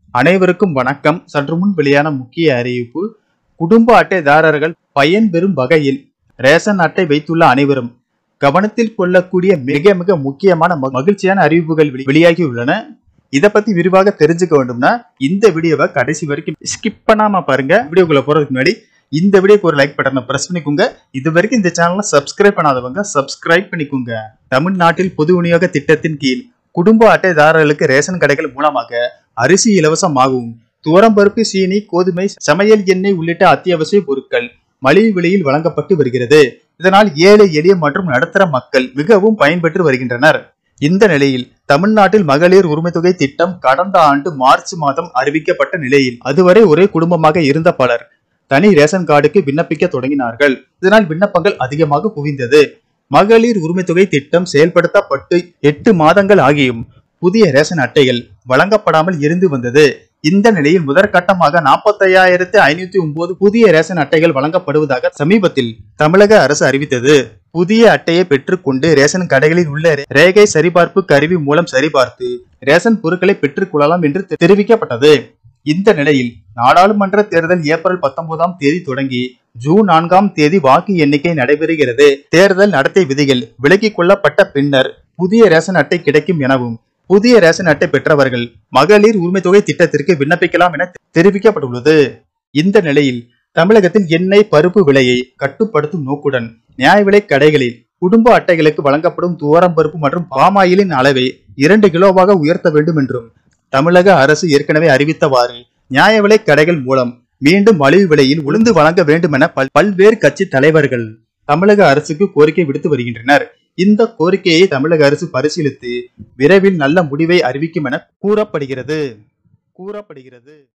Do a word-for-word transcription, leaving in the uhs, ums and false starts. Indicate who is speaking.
Speaker 1: அனைவருக்கும் வணக்கம். சற்று முன் வெளியான முக்கிய அறிவிப்பு. குடும்ப அட்டைதாரர்கள் பயன்பெறும் வகையில் ரேஷன் அட்டை வைத்துள்ள அனைவரும் கவனத்தில் கொள்ளக்கூடிய மிக மிக முக்கியமான மகிழ்ச்சியான அறிவிப்புகள் வெளியாகி உள்ளன. இதை பத்தி விரிவாக தெரிஞ்சுக்க வேண்டும்னா இந்த வீடியோவை கடைசி வரைக்கும் ஸ்கிப் பண்ணாம பாருங்க. வீடியோக்குள்ள போறதுக்கு முன்னாடி இந்த வீடியோக்கு ஒரு லைக் பட்டனை பிரஸ் பண்ணிக்கோங்க. இது வரைக்கும் இந்த சேனலை சப்ஸ்கிரைப் பண்ணாதவங்க சப்ஸ்கிரைப் பண்ணிக்கோங்க. தமிழ்நாட்டில் பொது விநியோக திட்டத்தின் கீழ் குடும்ப அட்டைதாரர்களுக்கு ரேஷன் கடைகள் மூலமாக அரிசி இலவசமாகவும் துவரம்பருப்பு, சீனி, கோதுமை, சமையல் எண்ணெய் உள்ளிட்ட அத்தியாவசிய பொருட்கள் மலிவு விலையில் வழங்கப்பட்டு வருகிறது. இதனால் ஏழை எளிய மற்றும் நடுத்தர மக்கள் மிகவும் பயன்பெற்று வருகின்றனர். இந்த நிலையில் தமிழ்நாட்டில் மகளிர் உரிமை தொகை திட்டம் கடந்த ஆண்டு மார்ச் மாதம் அறிவிக்கப்பட்ட நிலையில் அதுவரை ஒரே குடும்பமாக இருந்த பலர் தனி ரேஷன் கார்டுக்கு விண்ணப்பிக்க தொடங்கினார்கள். இதனால் விண்ணப்பங்கள் அதிகமாக குவிந்தது. மகளிர் உரிமை தொகை திட்டம் செயல்படுத்தப்பட்டு எட்டு மாதங்கள் ஆகியும் புதிய ரேஷன் அட்டைகள் வழங்கப்படாமல் இருந்து வந்தது. இந்த நிலையில் முதற்கட்டமாக நாற்பத்தி ஐயாயிரத்தி ஐநூத்தி ஒன்பது புதிய ரேஷன் அட்டைகள் வழங்கப்படுவதாக சமீபத்தில் தமிழக அரசு அறிவித்தது. புதிய அட்டையை பெற்றுக் கொண்டு ரேஷன் கடைகளில் உள்ள ரேகை சரிபார்ப்பு கருவி மூலம் சரிபார்த்து ரேஷன் பொருட்களை பெற்றுக் கொள்ளலாம் என்று தெரிவிக்கப்பட்டது. இந்த நிலையில் நாடாளுமன்ற தேர்தல் ஏப்ரல் பத்தொன்பதாம் தேதி தொடங்கி ஜூன் நான்காம் தேதி வாக்கு எண்ணிக்கை நடைபெறுகிறது. தேர்தல் நடத்தை விதிகள் விலக்கிக் கொள்ளப்பட்ட பின்னர் புதிய ரேஷன் அட்டை கிடைக்கும் எனவும் புதிய ரேஷன் அட்டை பெற்றவர்கள் மகளிர் உரிமை தொகை திட்டத்திற்கு விண்ணப்பிக்கலாம் என தெரிவிக்கப்பட்டுள்ளது. இந்த நிலையில் தமிழகத்தில் எண்ணெய், பருப்பு விலையை கட்டுப்படுத்தும் நோக்குடன் நியாய விலை கடைகளில் குடும்ப அட்டைகளுக்கு வழங்கப்படும் துவரம் பருப்பு மற்றும் பாமாயிலின் அளவை இரண்டு கிலோவாக உயர்த்த வேண்டும் என்றும் தமிழக அரசு ஏற்கனவே அறிவித்தவாறு நியாய விலை கடைகள் மூலம் மீண்டும் மலிவு விலையில் உளுந்து வழங்க வேண்டும் என பல்வேறு கட்சி தலைவர்கள் தமிழக அரசுக்கு கோரிக்கை விடுத்து வருகின்றனர். இந்த கோரிக்கையை தமிழக அரசு பரிசீலித்து விரைவில் நல்ல முடிவை அறிவிக்கும் என கூறப்படுகிறது கூறப்படுகிறது